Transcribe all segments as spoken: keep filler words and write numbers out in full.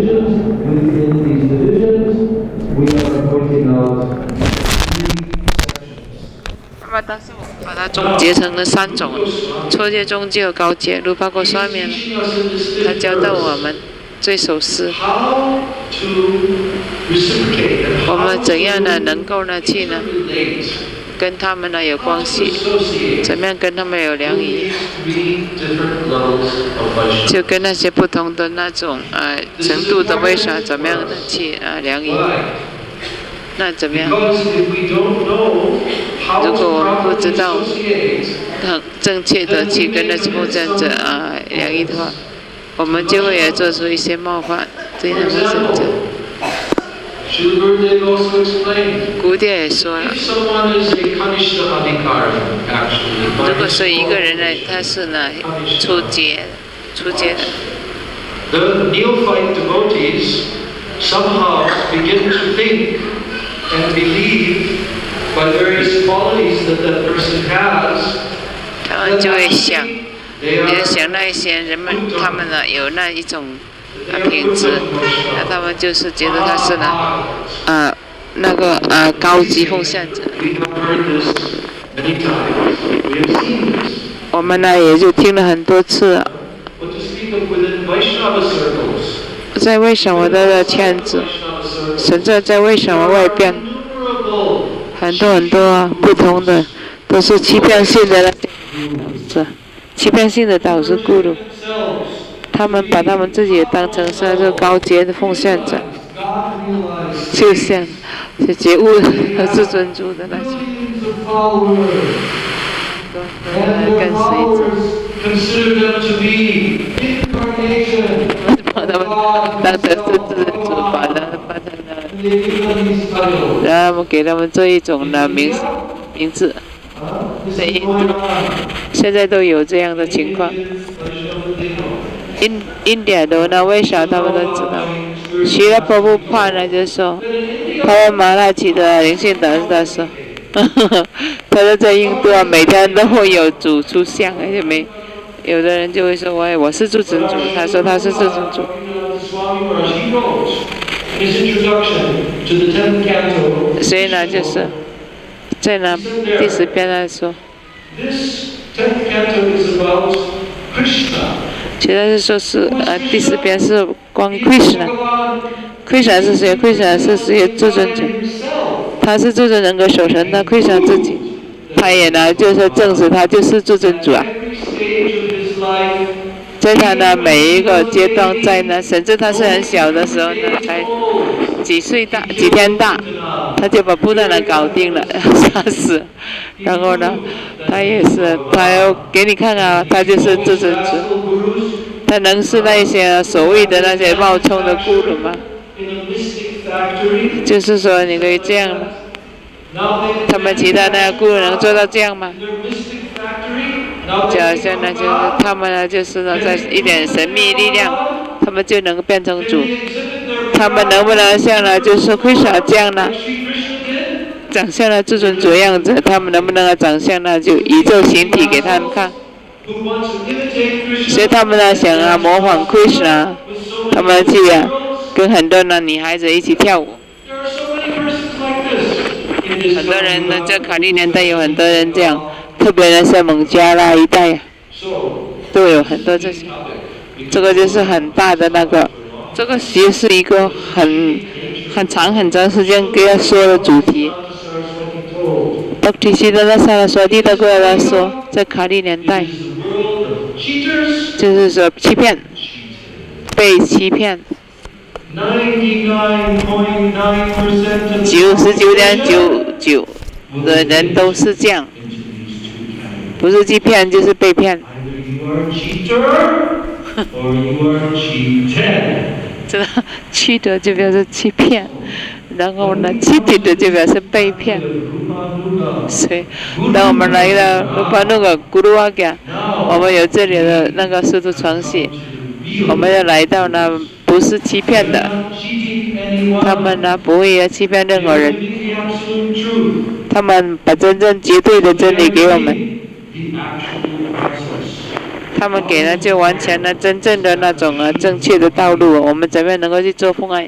那么当时我把它总结成了三种：初阶、中阶和高阶。如巴果刷面了，他教导我们最首是，我们怎样呢能够呢去呢跟他们呢有关系，怎么样跟他们有良谊，就跟那些不同的那种呃程度的为啥怎么样的去啊良谊。那怎么样？如果我们不知道很正确的去跟那些奉献者啊良谊的话，我们就会也做出一些冒犯对他们奉献者。古典也说了，如果说一个人呢，他是呢初阶初阶的。The neophyte devotees somehow begin to think and believe by various qualities that that person has. 他们就会想，也想那一些人们，他们呢有那一种啊品质，那他们就是觉得他是呢，啊那个啊高级奉献者。我们呢也就听了很多次了。在为什么的圈子，甚至在为什么外边，很多很多啊不同的，都是欺骗性的那些是欺骗性的导师咕噜，他们把他们自己当成是那个高阶的奉献者，就像是觉悟和自尊主的那些，跟随者。把他们当成是自尊主，把他们把他们，然后我们给他们做一种的名名字，在印度现在都有这样的情况。印印度的呢，为啥他们都知道？希拉婆布帕呢就说，他们马拉奇的灵性导师他说，他说在印度啊，每天都会有主出现，而且没。有的人就会说：“喂，我是自尊主。”他说他是自尊主。所以呢，就是在呢第十篇来说，其实是说是呃第十篇是关于 Krishna。Krishna 是谁 ？Krishna 是谁？自尊主，他是自尊人格守神的 Krishna 自己，他也呢就是证实他就是自尊主啊。在他的每一个阶段，在呢，甚至他是很小的时候呢，才几岁大、几天大，他就把布达人搞定了，杀死。然后呢，他也是，他要给你看啊，他就是自尊主，他能是那些所谓的那些冒充的咕噜吗？就是说，你可以这样吗？他们其他的咕噜能做到这样吗？就好像呢，就是他们呢，就是呢，在一点神秘力量，他们就能变成主。他们能不能像呢，就是Krishna这样呢，长相呢自尊主样子？他们能不能长相呢，就宇宙形体给他们看？所以他们呢想啊模仿Krishna，他们去啊跟很多的女孩子一起跳舞。很多人呢，在卡利年代有很多人这样。特别呢，在孟加拉一带，都有很多这些。这个就是很大的那个，这个其实是一个很很长很长时间给他说的主题。Bhakti Siddhanta Saraswati的过来说，在卡利年代，就是说欺骗，被欺骗。九十九点九九的人都是这样。不是欺骗就是被骗。这个cheater就表示欺骗，然后呢，cheated就表示被骗。所以，当我们来到卢巴那个古鲁瓦嘎，我们有这里的那个师徒传系，我们要来到呢，不是欺骗的，他们呢不会欺骗任何人，他们把真正绝对的真理给我们。 他们给了就完全了真正的那种啊正确的道路，我们怎么样能够去做奉爱？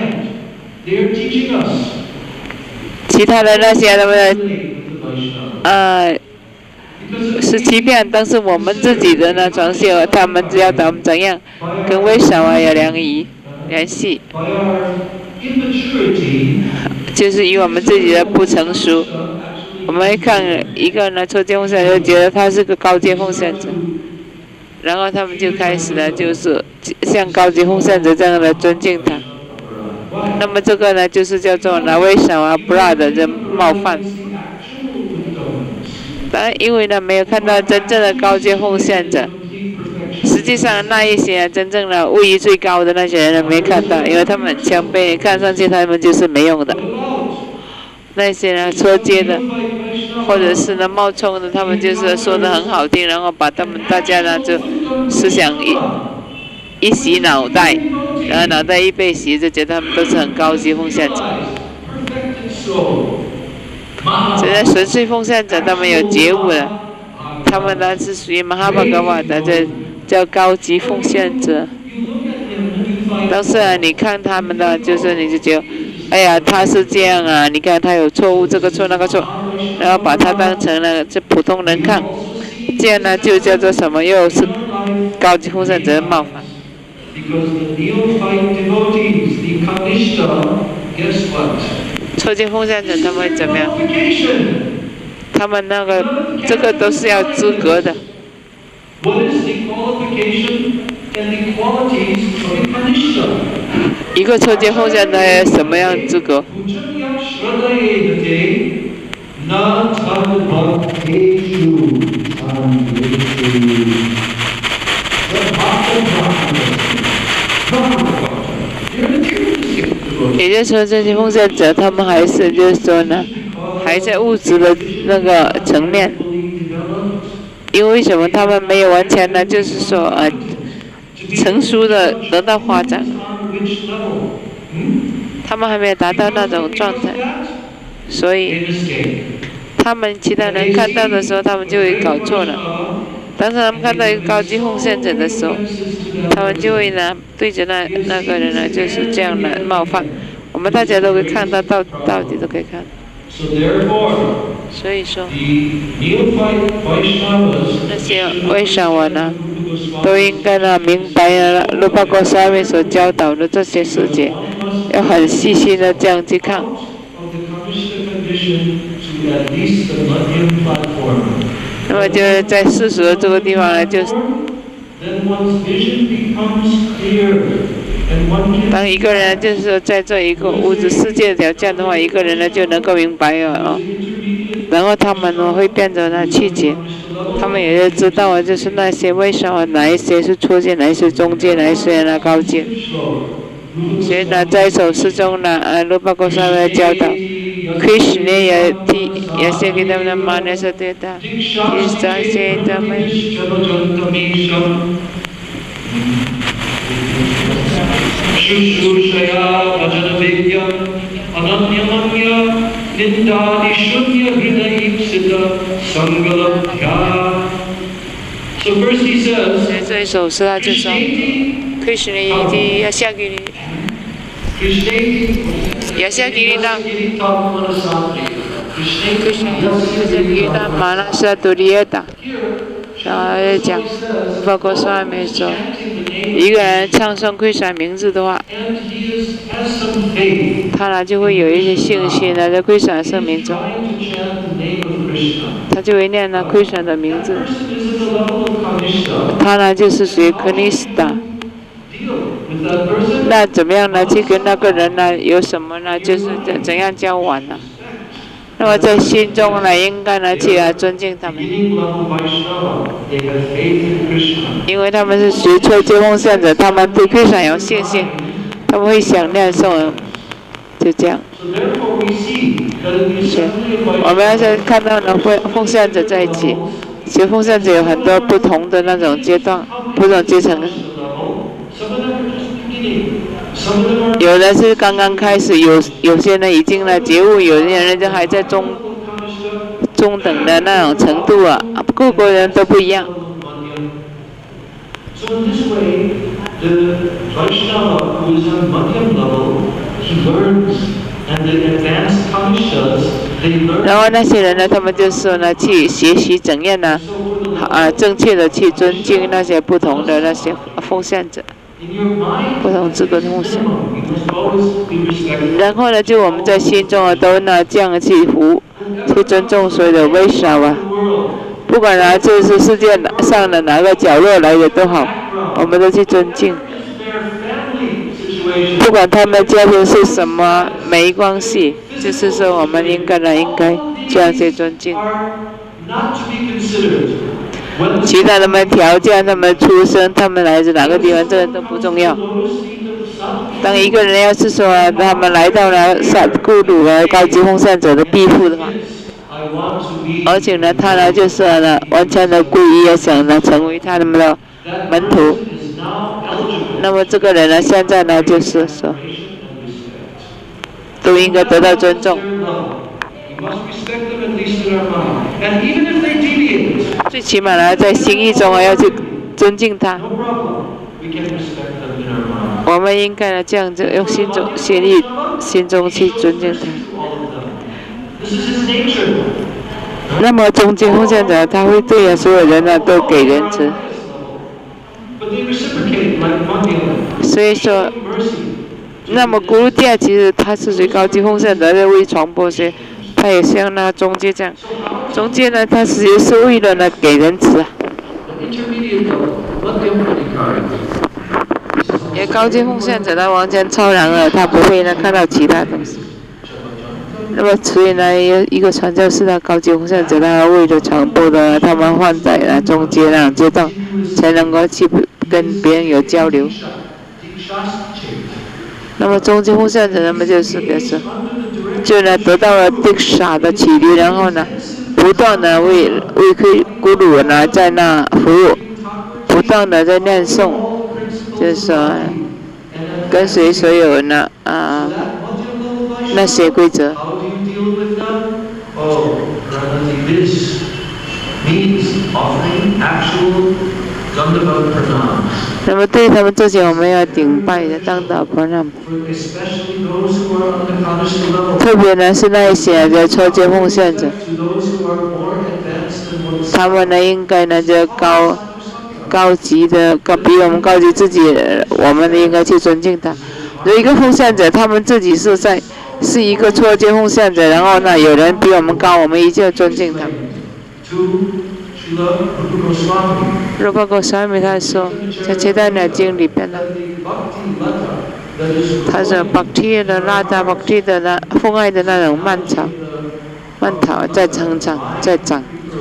其他的那些他们呃是欺骗，但是我们自己的呢装修，他们只要我们怎样跟为什么有联谊联系，就是以我们自己的不成熟，我们会看一个呢初阶奉献者，就觉得他是个高阶奉献者，然后他们就开始了就是像高阶奉献者这样的尊敬他。那么这个呢，就是叫做呢为什么不拉的人冒犯？当然，因为呢没有看到真正的高阶奉献者，实际上那一些真正的位移最高的那些人没看到，因为他们很谦卑，看上去他们就是没用的。那些呢初阶的，或者是呢冒充的，他们就是说的很好听，然后把他们大家呢就思想一一洗脑袋。然后脑袋一被洗，就觉得他们都是很高级奉献者。现在纯粹奉献者，他们有觉悟了，他们呢是属于马哈巴嘎瓦的，这叫高级奉献者。但是啊，你看他们的，就是你就觉得，哎呀，他是这样啊，你看他有错误，这个错那个错，然后把他当成了这普通人看，这样呢就叫做什么？又是高级奉献者的冒犯。初阶奉献者他们会怎么样？他们那个这个都是要资格的。一个初阶奉献者要什么样资格？也就是说，这些奉献者他们还是就是说呢，还在物质的那个层面。因为什么？他们没有完全呢，就是说呃，成熟的得到发展，他们还没有达到那种状态，所以他们其他人看到的时候，他们就会搞错了。当他们看到一个高级奉献者的时候，他们就会呢对着那那个人呢就是这样的冒犯。我们大家都会看到，到到底都可以看。所以说，那些为什么呢，都应该呢明白了鲁巴哥沙维所教导的这些事情，要很细心的这样去看。那么就是在世俗的这个地方呢，就是当一个人就是说在这一个物质世界条件的话，一个人呢就能够明白了哦。然后他们呢会变成呢气节，他们也就知道啊，就是那些为什么哪一些是初阶，哪一些中阶，哪一些呢高阶。所以呢，在首诗中呢，呃，鲁巴哥沙维教导。Krishna ya ti ya se kita na mana sateta isa se tamai Shushushaya bhajana vidya ananyamanya nindadi shunya hridayipsita sangalabhya. So first he says, 这一首诗他就说 Krishna iti yashagiri Yasagirita Krishna Manasa Duriyata， 然后就讲，包括上面说，一个人唱诵Krishna名字的话，他呢就会有一些信心呢，在Krishna圣名中，他就会念了Krishna的名字，他呢就是属于Kanishta。那怎么样呢？去跟那个人呢有什么呢？就是怎怎样交往呢？那么在心中呢，应该呢去啊尊敬他们，因为他们是属于初阶奉献者，他们对Krishna有信心，他们会想念诵人，就这样。是，我们要是看到呢奉奉献者在一起，其实奉献者有很多不同的那种阶段，不同阶层。有的是刚刚开始，有有些人已经了觉悟，有些人就还在中中等的那种程度啊，各个人都不一样。 So in this way, the Vaishnava who is on Madhyam level, he learns, and the advanced Kanishas, they learn. 然后那些人呢，他们就是说呢，去学习怎样呢，啊，正确的去尊敬那些不同的那些奉献者，不同资格的奉献。然后呢，就我们在心中啊，都呢这样去服，去尊重所有的Vaishnava。不管呢，就是世界上的哪个角落来的都好，我们都去尊敬。不管他们家庭是什么，没关系，就是说我们应该呢，应该这样去尊敬。其他他们条件、他们出生、他们来自哪个地方，这个都不重要。当一个人要是说他们来到了萨古鲁啊高级奉献者的庇护的话，而且呢，他呢就是呢完全的皈依，也想呢成为他们的门徒。那么这个人呢，现在呢就是说，都应该得到尊重。最起码呢，在心意中啊要去尊敬他。我们应该呢这样子用心中心意心中去尊敬他。那么中间奉献者他会对所有人呢都给仁慈。所以说，那么古鲁蒂亚其实他是属于高级奉献者，在为传播些，他也像那中介这样，中介呢他是是为了呢给仁慈啊。也高级奉献者他完全超然了，他不会呢看到其他东西。那么所以呢，一个传教士的高级奉献者，他为了传播的，他们放在了中间那种街道，才能够去跟别人有交流。那么中级奉献者，那么就是比如说，就呢得到了Diksha的启迪，然后呢，不断的为为咕噜呢在那服务，不断的在念诵，就是说跟随所有呢啊那些规则。那么对他们这些，我们要顶拜的当道pranam。特别呢是那一些的初阶奉献者，他们呢应该呢就高高级的高比我们高级自己，我们应该去尊敬他。有一个奉献者，他们自己是在是一个初阶奉献者，然后呢有人比我们高，我们一定要尊敬他。Rupa Goswami 他说，在《切丹那经》里边呢，他说 Bhakti 的拉达 Bhakti 的那奉爱的那种蔓草，蔓草在成长，在长。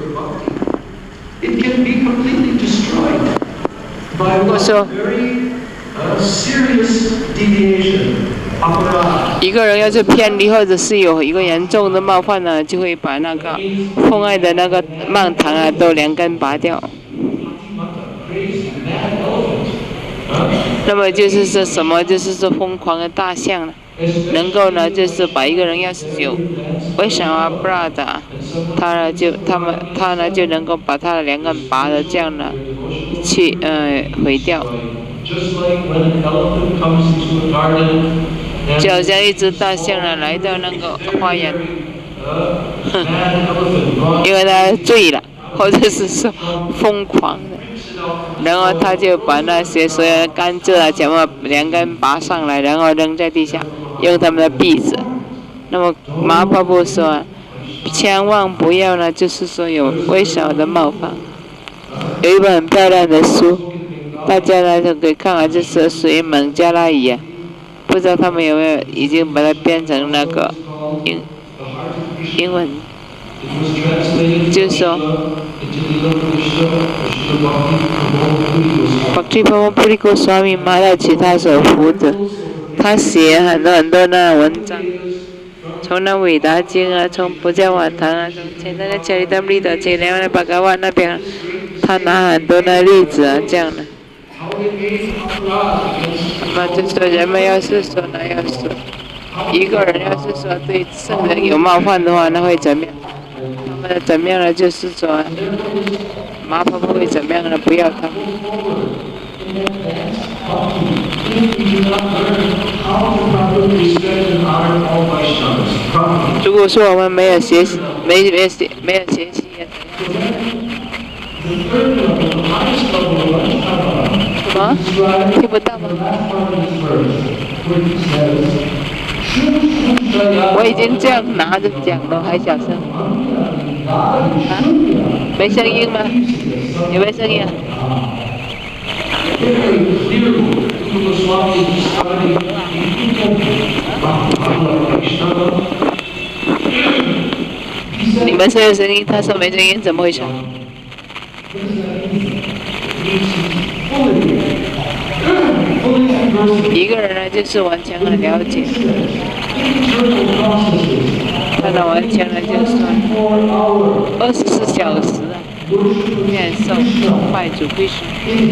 我说，一个人要是偏离或者是有一个严重的冒犯呢，就会把那个奉爱的那个蔓藤啊都连根拔掉。那么就是说什么？就是说疯狂的大象呢，能够呢，就是把一个人要是有为什么不拉的，他呢就他们他呢就能够把他的连根拔的这样呢，去呃毁掉。就好像一只大象呢来到那个花园，哼，因为它醉了，或者是说疯狂的，然后他就把那些所有的甘蔗啊全部连根拔上来，然后扔在地下，用他们的篦子。那么马巴布说，千万不要呢，就是说有微小的冒犯。有一本很漂亮的书，大家呢都可以看啊，就是属于蒙加拉语啊。不知道他们有没有已经把它变成那个英英文，就是说 Bhakti Pramod Puri Goswami Maharaj他所服的，他写很多很多那文章，从那伟达经啊，从不教瓦堂啊，从简单的Charitamrita、前两的巴嘎瓦那边，他拿很多的例子啊，这样的。那么就说人们要是说呢，要是一个人要是说对圣人有冒犯的话，那会怎么样？那么怎么样呢？就是说，麻烦会怎么样呢？不要他。 如果说我们没有学习，没没学没有学习，什么？听不到吗？我已经这样拿着讲了，还小声。啊？没声音吗？有没有声音啊？你们说有声音，他说没声音，怎么回事？一个人呢，就是完全很了解，他的完全呢，就是二十四小时啊，念诵拜主归属，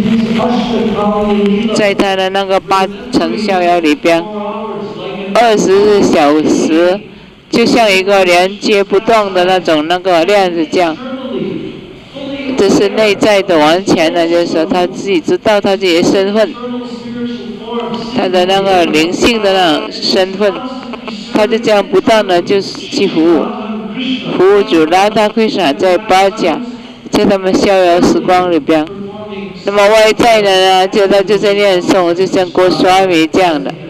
在他的那个八乘逍遥里边，二十四小时就像一个连接不动的那种那个链子这样。这是内在的完全的，就是说他自己知道他自己的身份，他的那个灵性的那种身份，他就这样不断的就是去服务，服务主拉达奎萨在八甲，在他们逍遥时光里边。那么外在的呢，就他就在念诵，就像郭刷米这样的，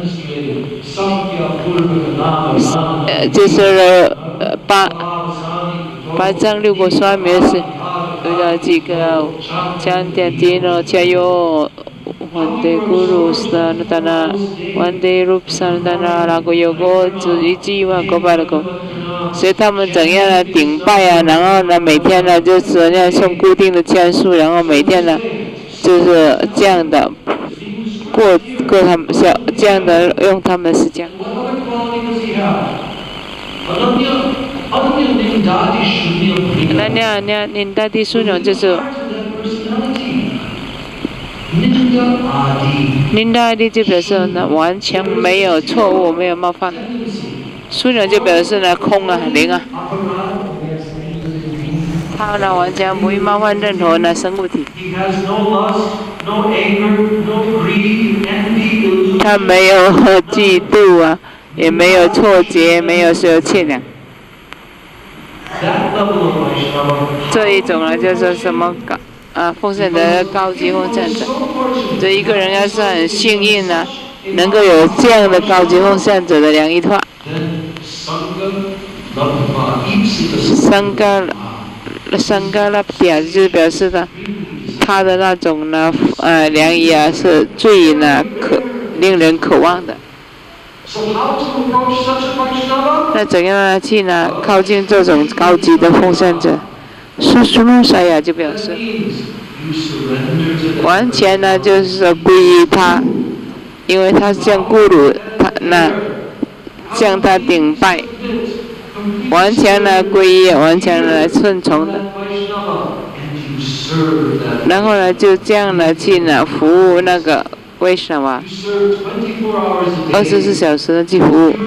呃，就是呃八八藏六国刷米是。Udah jika cantik dino cayo wande guru sanatana wande rup sanatana lagu yogo zuiji wa gobargo， 所以他们怎样的顶拜啊，然后呢每天呢就是念诵固定的天数，然后每天呢就是这样的过过他们小这样的用他们的时间。那那那ninda di sunyo 就是ninda di 就表示呢完全没有错误，没有冒犯。sunyo 就表示呢空啊零啊，他呢完全不会冒犯任何的生物体。他没有嫉妒啊，也没有错觉，没有所有欠良。这一种呢，就是什么高啊，奉献的高级奉献者。这一个人要是很幸运呢、啊，能够有这样的高级奉献者的良医话，三个三个那表就是表示的，他的那种呢，呃，良医啊是最呢可令人渴望的。那怎样呢去呢靠近这种高级的奉献者？苏苏鲁塞亚就表示，完全呢就是说皈依他，因为他向咕噜他那向他顶拜，完全呢皈依，完全呢顺从的，然后呢就这样呢去呢服务那个。为什么？二十四小时的去服务。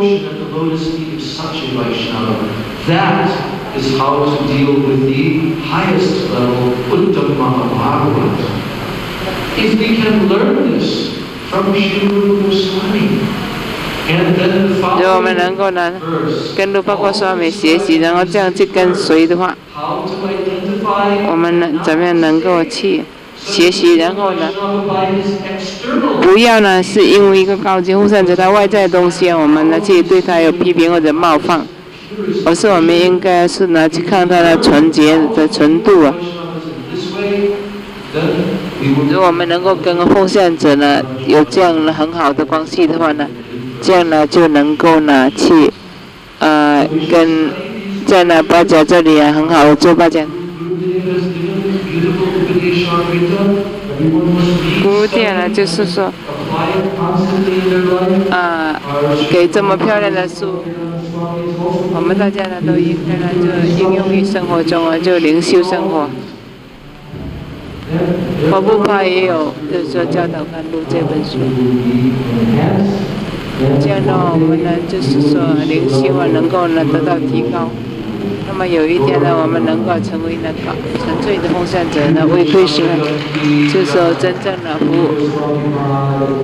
如果我们能够呢，跟卢巴戈刷米学习，然后这样去跟随的话，我们呢怎么样能够去？学习，然后呢，不要呢是因为一个高级奉献者他外在的东西，我们呢去对他有批评或者冒犯，而是我们应该是呢去看他的纯洁的程度啊。如果我们能够跟奉献者呢有这样的很好的关系的话呢，这样呢就能够呢去呃跟在呢巴甲这里啊很好的做巴甲。古典呢，就是说，啊，给这么漂亮的书，我们大家呢都应该呢就应用于生活中啊，就灵修生活。佛部派也有，就是说教导甘露这本书，这样呢，我们呢就是说灵修啊能够呢得到提高。 那么有一天呢，我们能够成为那个纯粹的奉献者呢，为推行，就是说真正的服务。